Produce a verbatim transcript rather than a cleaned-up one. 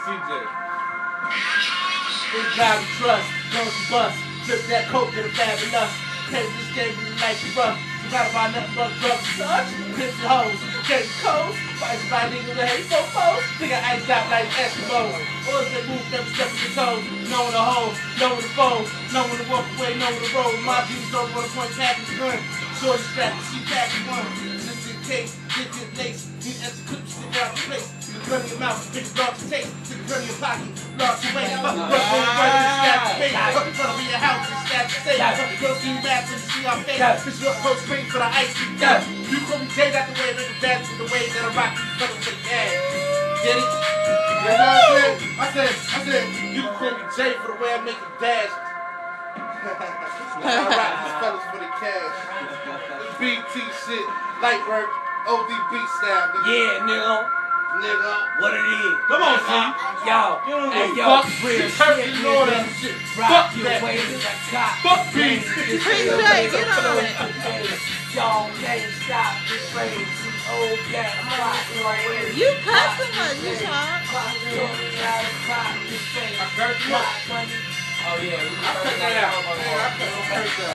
J. In God we trust, don't you bust. Flip that coke to the fabulous. Play with this game with the light you rough. You rap about nothing but drugs and such. Piss the hoes, getting cold. Fight by niggas that hate so close. Nigga iced out like Eskimos. Or they move them steps to toes. Knowing the hoes, knowing the foes. Knowing the walk away, knowing the road. My views over on the point, packing the gun. Shorty strap, she packing one. Just in case, get this lace. Need extra clips, stick out the place. You can gun in your mouth, make it large to taste. You can gun in your pocket, large to waste. Fuck the rub, go right in the stab to face. Fuck in front of your house, and stab to safe. Fuck the girl, see you mad when you see our face. Cause you're up close, screen for the ice cream. You call me Jay, that's the way I make a dance with the way that I rock these fellas for the gas. Get it? You know what I said? I said, I said, you can call me Jay for the way I make a dash. I rock these fellas for the cash. B T shit, light work, O D B style. Nigga. Yeah, nigga. Nigga. What it is. Come on, C. Yo, hey, yo, real shit, nigga. Rock your ways like cop. Fuck B. Freestyle, get on it. Y'all can't stop this crazy old cat. You cussing what you talk? I heard you. Oh, yeah. I cut that out. I cut that out.